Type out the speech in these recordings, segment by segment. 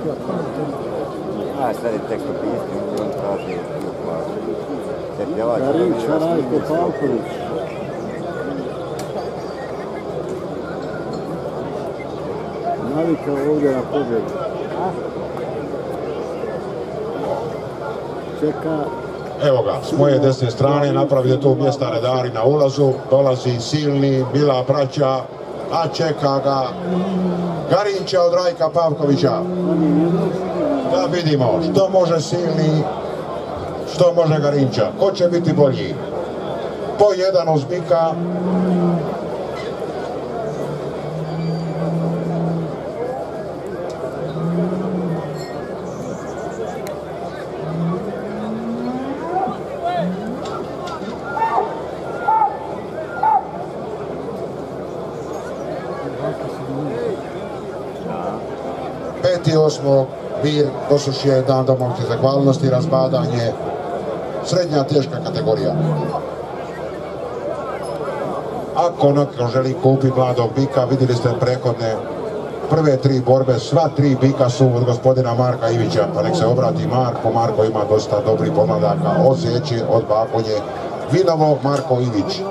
A, sad je tekst opisati, on traži u plažu. Garinča, Rajko Pavković. Navikao ovdje na pobjedu. Čeka. Evo ga, s moje desne strane napravite tu mjesta redari na ulazu. Dolazi silni, Bila braća, a čeka ga Garinča od Rajka Pavkovića. Da vidimo što može silni, što može Garinča. Ko će biti bolji? Po jedan uz bika. Peti osmog, Vir, Kosušje, dan domovinske zahvalnosti, razbadanje, srednja teška kategorija. Ako neko želi kupiti mladog bika, vidjeli ste prethodne prve 3 borbe, sva 3 bika su od gospodina Marka Ivića, pa nek se obrati Marko. Marko ima dosta dobrih pomladaka, od Zeće, od Bakonje, Vinovo, Marko Ivić.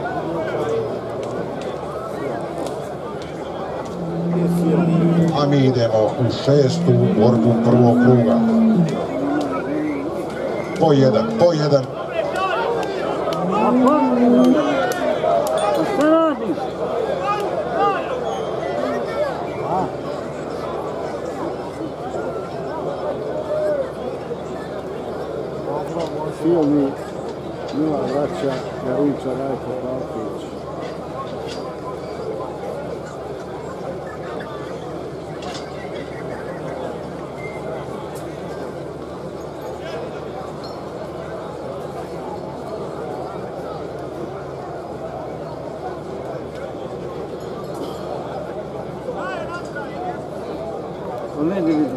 A mi idemo u 6. borbu prvog kruga. Po jedan. Silni, Mila braća, Garinča, Rajko Pavković. Ne vidim.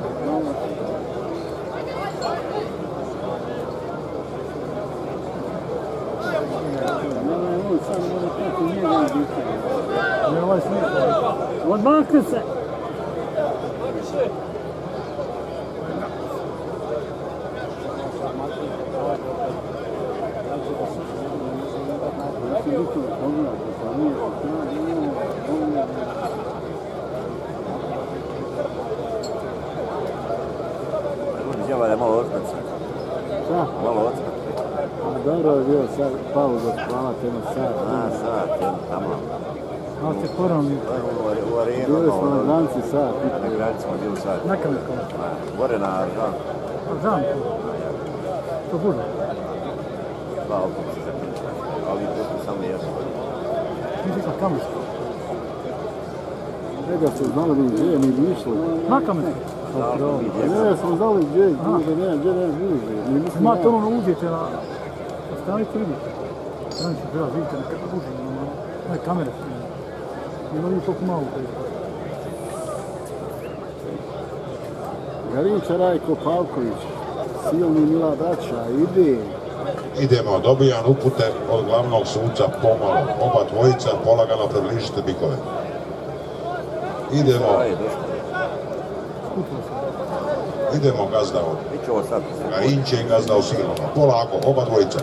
Odmakne se! Djeva je malo otkrat. Šta? Malo otkrat. Dobro je bio sad pauza, spavati jedno sat. Sat, tamo. Malo se poravni. U arenu. Bili smo na granici sat. Na granici smo bili sat. Na kamerku. Gore na Žanku. Na Žanku? To bude? 2 autobusa za Pinča, ali tu samo jedno. Ti si sa kamerku? Njega se znali mi gdje, mi bi išli. Na kamerku? Ne, smo znali gdje, gdje ne bili. Imate ono uđete na stranicu, vidite. Stranicu treba, vidite, nekako uđe, na kamere su. Ima li toliko malo to je. Garinča, Rajko Pavković, silni Mila braća, ide. Idemo, dobijam upute od glavnog suca pomalo. Oba dvojica polagano približite bikove. Idemo gazda od Garinče i gazda od Silova. Polako, oba dvojica.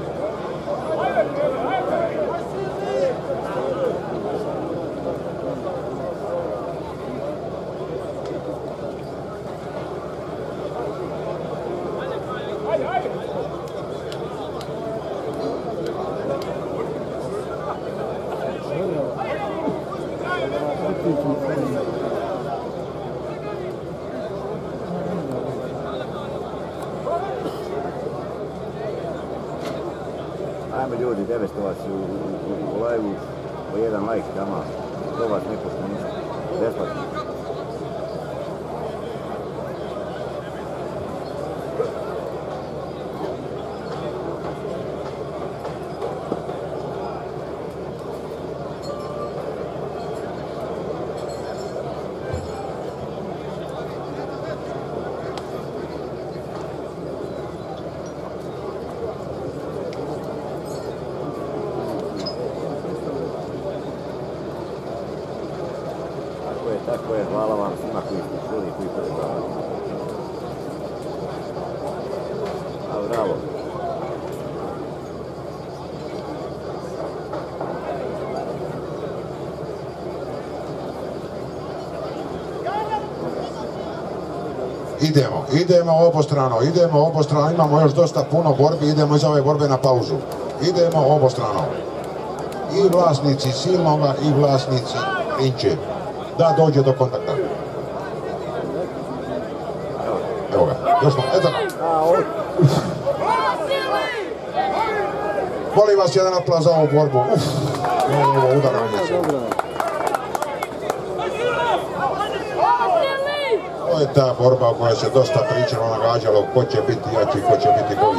Ajme ljudi, 900 vas u live-u, po jedan like tamo, to vas ne košta ništa, besplatno. Tako je, hvala vam svima koji ste čuli i koji podržavate. Idemo obostrano, imamo još dosta puno borbi, idemo iz ove borbe na pauzu. Idemo obostrano. I vlasnici silnoga i vlasnici Rinče. Da dođe do kontakta. Evo ga, još smo, eto ga. Molim vas jedan aplauz za ovu borbu. Ovo udaranje se. To je ta borba o kojoj se dosta pričalo, nagađalo ko će biti jači, ko će biti bolji.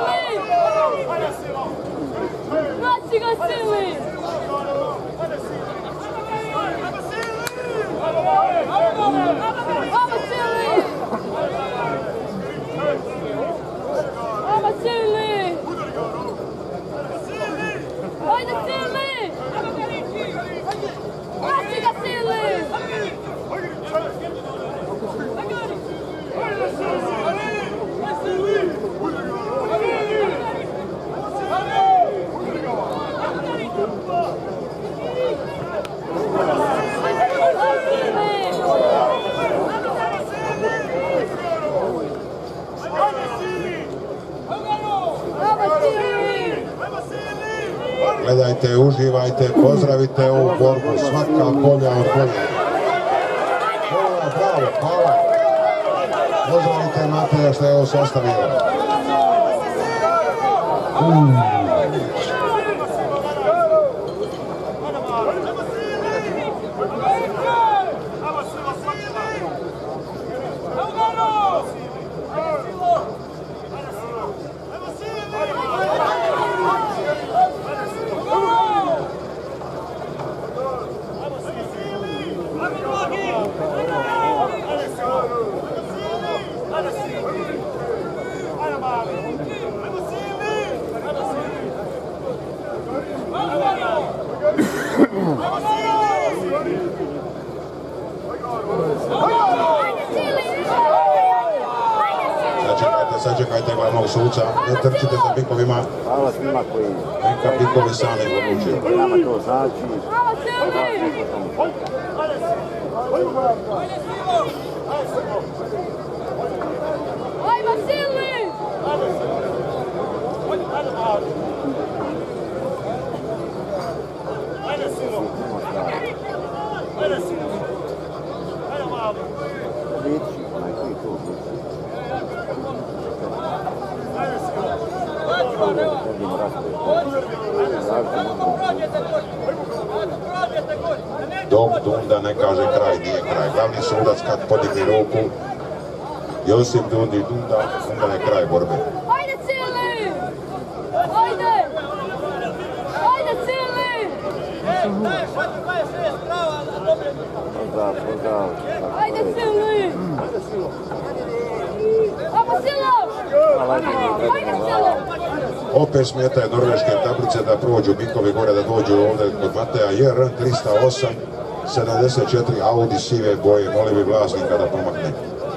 Gledajte, uživajte, pozdravite ovu borbu, svaka bolja od bolje. Bravo, hvala. Pozdravite Mateja što je ovo sastavio. Sačekajte glavnog suca, ne trčite za bikovima. Hvala svima koji... Neka bikovi sami odlučuju. Nama to znači... Dok Dunda ne kaže kraj, nije kraj. Glavni sudac kad podigni ruku, Josip Dundi Dunda, onda je kraj borbe. Ajde Cili! Ajde! Ajde Cili! Ajde Cili! Ajmo Silo! Ajde Silo! Opet smetaju norveške tablice da prođu bikovi gore, da dođu ovdje kod Mateja JR 308 74 Audi sive boje, molim bi vlasnika da pomakne.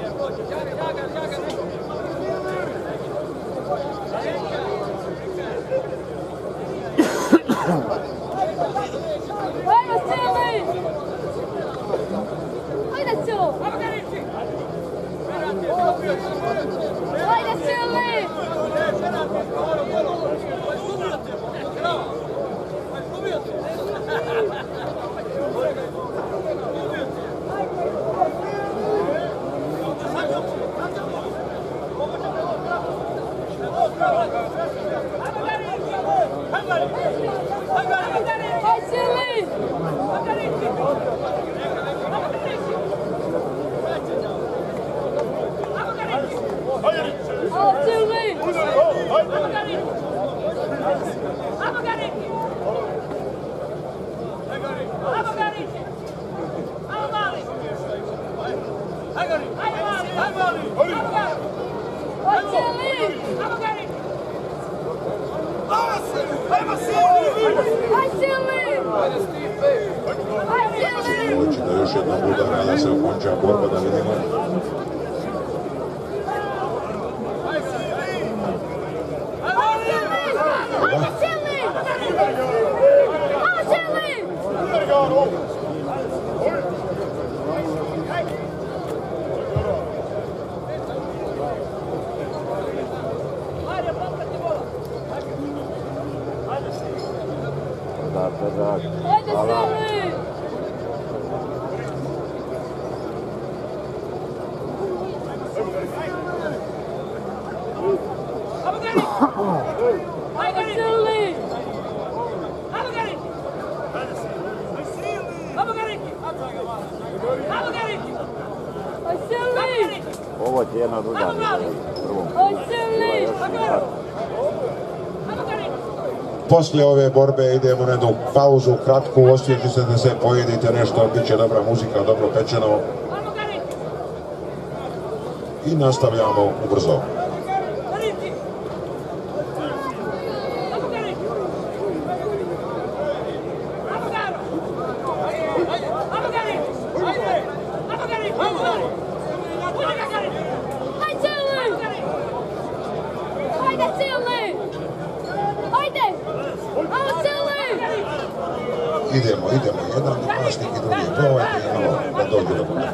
Hoće da još jednom udara da se okonča borba, da vidimo. Ajde Silni! Ajde Silni! Aj Silni! Ovo će jedna od udarnih prvom. Aj Silni! Poslije ove borbe idemo na jednu pauzu, kratku, osvježite da se pojedite nešto, bit će dobra muzika, dobro pečeno. I nastavljamo ubrzo. Idemo, jedan vlasnik i drugi, probajte malo da dođu do bude.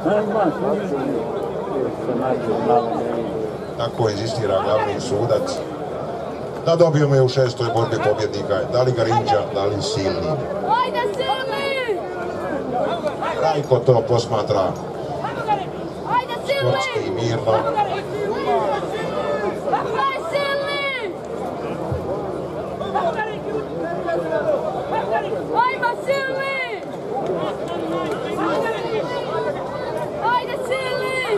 Tako inzistira glavni sudac. Da dobijemo je u 6. borbi pobjednika, da li Garinča, da li Silni. Ajde Silni! Rajko to posmatra Ajde Silni! sportski i mirno. Aj Silni! Ajmo Silni! Ajde Silni!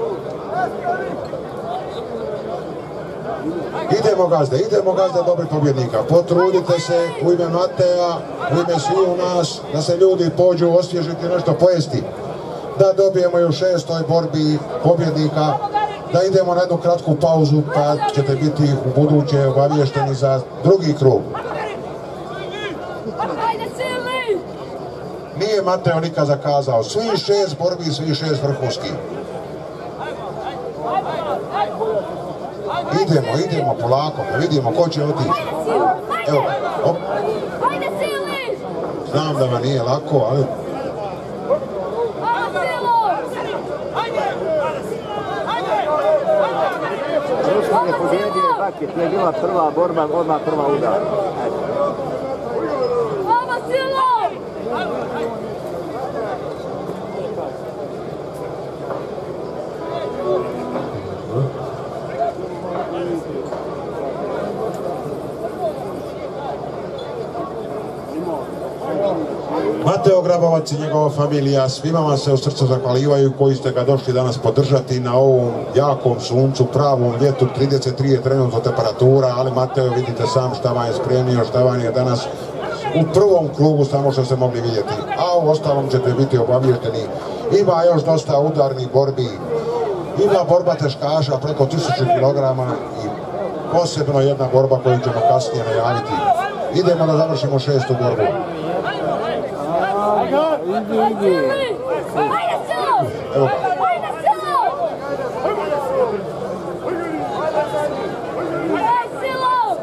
Idemo gazde dobri pobjednika. Potrudite se u ime Mateja, u ime sviju nas, da se ljudi pođu osvježiti nešto pojesti. Da dobijemo i u 6. borbi pobjednika, da idemo na jednu kratku pauzu pa ćete biti u buduće obavješteni za drugi krug. Ajde Silni! Nije Mateo nikad zakazao, svi 6 borbi, svi 6 vrhunskih. Idemo polako, da vidimo ko će otići. Evo, op. Ajde Silni! Znam da vam nije lako, ali... Ajde Silo! Rušan je pobjedio i Bakir, to je bila prva borba, odmah prva udar. Ajmo Silo! Mateo Grabovac i njegova familija svima vam se u srcu zahvaljivaju koji ste ga došli danas podržati na ovom jakom suncu, pravom ljetu. 33 je trenutno temperatura, ali Mateo vidite sam šta vam je spremio, šta vam je danas u prvom krugu samo što ste mogli vidjeti, a u ostalom ćete biti obavješteni. Ima još dosta udarnih borbi, ima borba teškaša preko 1000 kg i posebno jedna borba koju ćemo kasnije najaviti. Idemo da završimo 6. borbu. Ajde Silni! Ajde Silo! Evo. Ajde Silo! Aj Silo!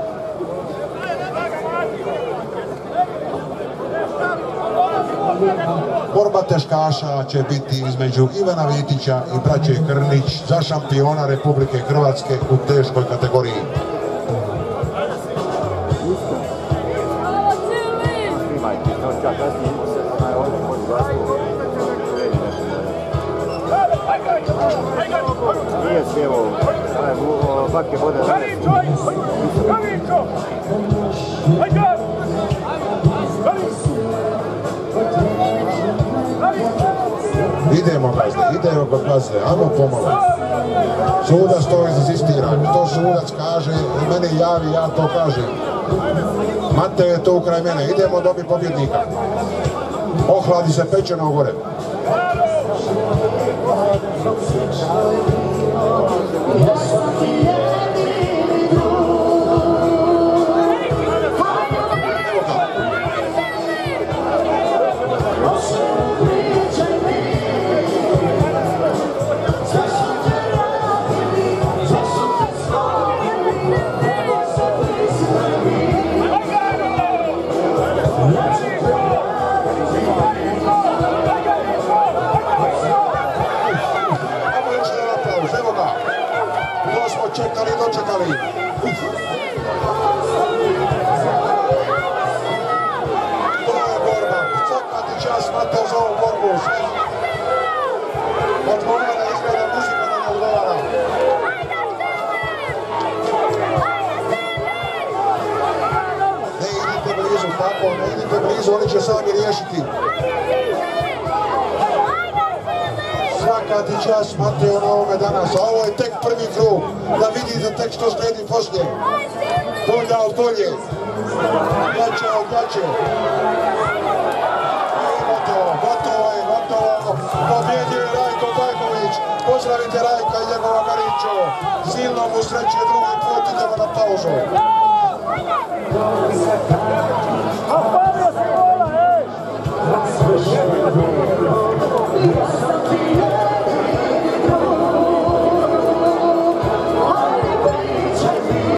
Borba teškaša će biti između Ivana Vitića i braće Krnić za šampiona Republike Hrvatske u teškoj kategoriji. Ajmo Silni! Snimajte, to čak kasnije onaj ovdje može glasiti. Nije sve ovo, Bakir vode Idemo kod gazde, ajmo pomalo. Sudac to inzistira, to sudac kaže, meni javi, ja to kažem. Mateo je tu kraj mene, idemo dobiti pobjednika. Ohladi se pečeno gore. Čekali, dočekali. završiti. Svaka ti čast, Mateo, na ovome danas, a ovo je tek prvi krug, da vidite tek što slijedi poslije. Bolja od bolje, jače od jače. Gotovo je, pobjedio je Rajko Pajković, pozdravite Rajka i njegova Garinčo, silno mu sreće, drugi put idemo na pauzu.